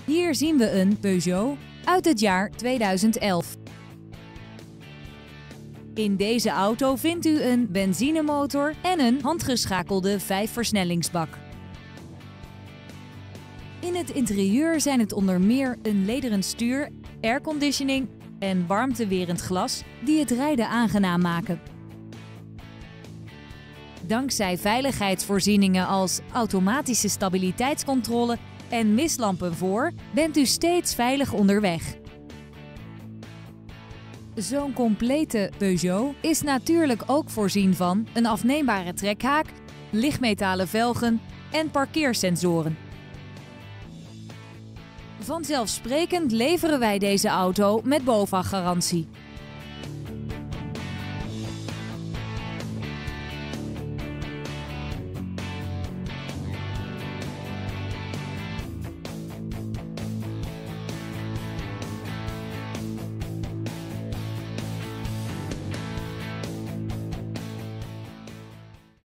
Hier zien we een Peugeot uit het jaar 2011. In deze auto vindt u een benzinemotor en een handgeschakelde 5-versnellingsbak. In het interieur zijn het onder meer een lederen stuur, airconditioning en warmtewerend glas die het rijden aangenaam maken. Dankzij veiligheidsvoorzieningen als automatische stabiliteitscontrole en mislampen voor, bent u steeds veilig onderweg. Zo'n complete Peugeot is natuurlijk ook voorzien van een afneembare trekhaak, lichtmetalen velgen en parkeersensoren. Vanzelfsprekend leveren wij deze auto met BOVAG-garantie.